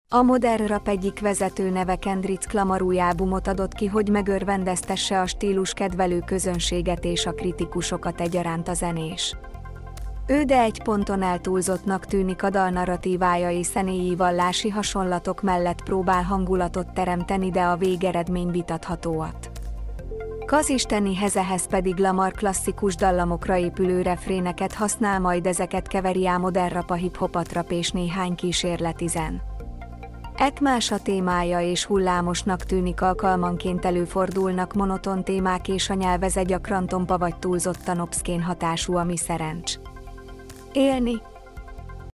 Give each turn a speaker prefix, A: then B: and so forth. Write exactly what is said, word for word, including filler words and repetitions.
A: A modern rap egyik vezető neve Kendrick Lamar új albumot adott ki, hogy megörvendeztesse a stílus kedvelő közönséget és a kritikusokat egyaránt a zenés. Ő de egy ponton eltúlzottnak tűnik a dal narratívája és személyi vallási hasonlatok mellett próbál hangulatot teremteni, de a végeredmény vitathatóat. Kazistenihez ehhez pedig Lamar klasszikus dallamokra épülő refréneket használ, majd ezeket keveri a modern rap, a hip-hop rap és néhány kísérleti zen. Ek más a témája és hullámosnak tűnik, alkalmanként előfordulnak monoton témák és a nyelveze gyakran tompa vagy túlzottan obszkén hatású, ami szerencs. Élni,